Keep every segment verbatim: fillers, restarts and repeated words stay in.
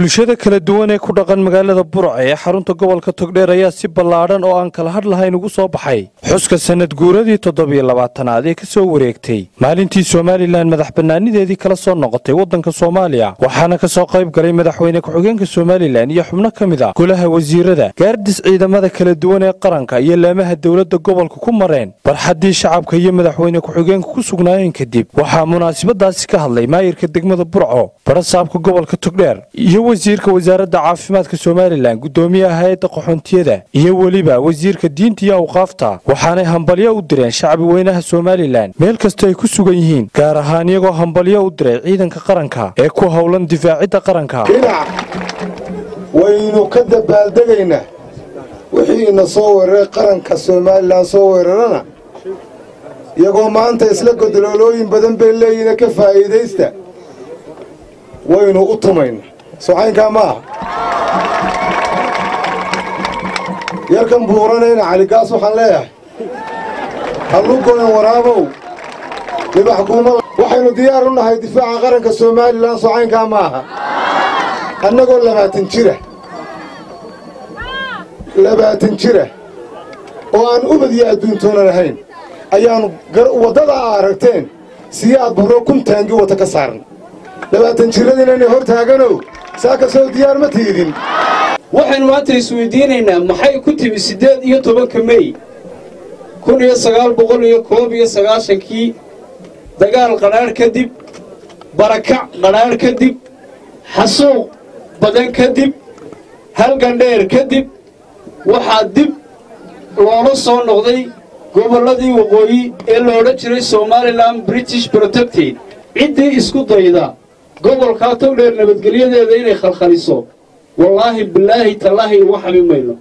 bulshada kala duwan ee ku dhaqan magaalada Burco ee xarunta gobolka Togdheer ayaa si ballaaran oo aan kala had lahayn ugu soo baxay xuska sanad guuradii toddoba iyo labaatanaad ee ka soo wareegtay maalintii Soomaaliland madaxbannaanideedii kala soo noqotay wadanka Soomaaliya waxaana ka soo qayb galay madaxweyne ku-xigeenka Soomaaliland iyo xubno kamid ah golaha wasiirada gaardis ciidamada kala duwan ee qaranka iyo laamaha dawladda gobolka ku mareen barxadii shacabka iyo madaxweyne ku-xigeenka ku sugnaayeen kadib waxaa munaasabadaasi ka hadlay maayirka degmada Burco barasaabka gobolka Togdheer iyo wasiirka wasaaradda caafimaadka Soomaaliland gudoomiyaha hay'adda qaxoontiyada iyo waliba wasiirka diinta iyo awqaafta waxaanay hambalyo u direen shacbi weynaha Soomaaliland meel kasta ay ku sugan yihiin gaar ahaan iyagoo hambalyo u diray ciidanka qaranka ee ku howlan difaacidda qaranka waynu ka dabaaldegaynaa wixii ina soo weeraray qaranka Soomaaliland soo weerarana iyagoo maanta isla godololooyin badan bay leeyihiin ka faa'iideysta waynu u tumaynaa سوحين ما يركن بورانينا على قاس وحلايا هلوكو ورابو لبا حكومة وحينو ديارنا هاي دفاع قرنك الصومالي لان سوحين كاماها أنا أقول لما تنشره لما تنشره وأن أبدي أدون تونا الحين أيان وضع عارتين سياد بروكم تانجو وتكسرن لما تنشره لأني هرت هاجنو ساكا سو ديار ما تيدين waxaan maanta isweydiinaynaa maxay ku timi sideed iyo tobanka May kun iyo sagaal boqol iyo koob iyo sagaashan-kii dagaal qaraar kadib barakac qaraar kadib xasuuq badan kadib halgan dheer kadib waxaa dib loola soo noqday gobolladii waqooyi ee la odhan jiray Somaliland British Protectorate ciddii isku dayda gobolka Togdheer nabadgelyadeeda inay khalkhaliso wallaahi billaahi tallaahi waxabi mayno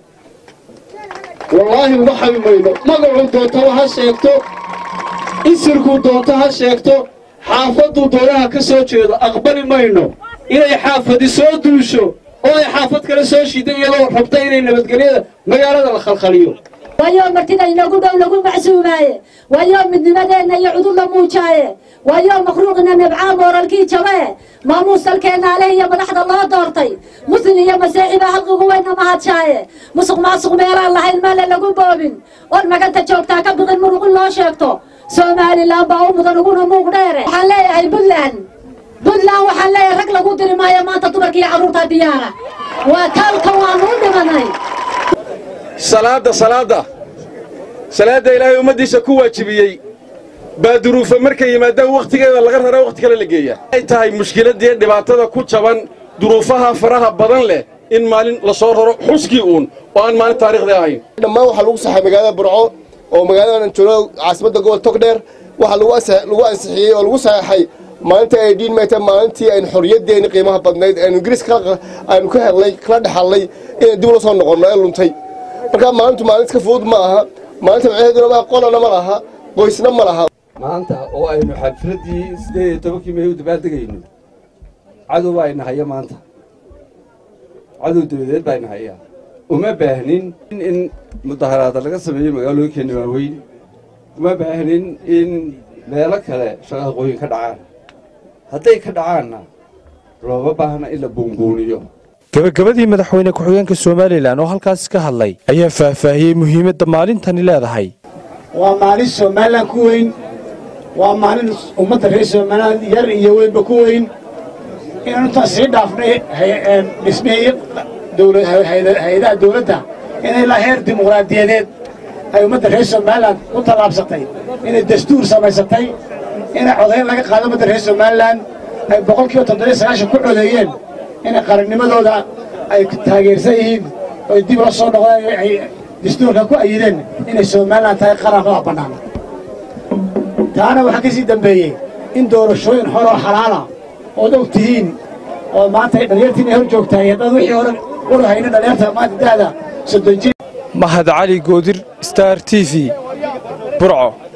wallaahi waxabi mayno magacu doonto ha sheegto isirku doonto ha sheegto xaafadu doonaha ka soo jeedo aqbali mayno inay xaafadi soo duusho oo ay xaafad kale soo shiiday iyadoo rabta inay nabadgelyada magaalada la khalkhaliyo ويوم مرتنا ينقول لهم معسوماية ويوم من مدينة يعودون لموجاية ويوم مخروقنا نبعام ورالكي جواي ما موصل كان عليه من أحد الله دورتي مثل يا مسيحي بحلق قوينا ما هاتشاية مسق ما سق ميرا الله المال اللي قول بوبين وما كنت تشوفتا كبض المرق الله شاكتو سومالي لا باو مدنقون موقديري حالي أي بلان بلان وحالي رقل قدر ما يما تطبكي عروطة ديارة وكالك وانون مناي صلاة صلاة صلاة إلهي ومديش كوا تبيي بادرو فمركي ما ده وقت كذا لغير هذا وقت كذا لقيه أي تاي مشكلة دي دبعتها كوتشابان ظروفها فرها بدن له إن مالين لصور حسكيون وأن مال التاريخ ده هاي لما هو حلو صح مجال برعو أو مجال نشلو عاصمة جوال تقدر وحلو واسع لو واسعية ولو واسع حي ما أنت دين ما أنت ما أنت إن حرية دين قيمها بدنيد إن جريس كلا إن كهر لي كلا حلي إن دولة صار نقولنا إلهم تي marka maanta maalinta fudud ma aha maanta waxay ma qolana ma laha qoysna ma laha maanta oo aynu xafladii sideed iyo tobankii May u dabaaldegayno cadow ayna haya maanta cadow dawladeed bayna haya uma baahnin in mudaharaad laga sameeyo magaalooyinka waaweyn uma baahnin in meelo kale shaqooyin ka dhacaan haday ka dhacaanna looga baahna in la buunbuuniyo gabagabadii madaxweyne ku-xigeenka Soomaaliland oo halkaas ka hadlay ayaa faahfaahiyay muhiimadda maalintani leedahay waa maalin Soomaaliland ku weyn waa maalin ummadda reer Soomaaliland yar iyo weynba ku weyn inaan taasi dhaafnay dhismeeyay dawladda hay'adaha dawladda inay la heer dimuqraadiyadeed ay ummadda reer Soomaaliland u talaabsatay inay dastuur samaysatay inay codayn laga qaado ummadda reer Soomaaliland ay boqolkiiba toddoba iyo sagaashan ku codeeyeen إن قرنمدودا أي تاجرسيين ويدي برصون أي دستور كوي أيدين إن السومالان تاي قرن راه بنانا تانا وحكيسي دمبيه إن دور شوين حرا حلالا ودو تهين وما تاي دليلتين هرجوك تاي تضوي حرا ولا هينا دليلتها ما تدادا سدنجي مهد علي قودر ستار تي في برعو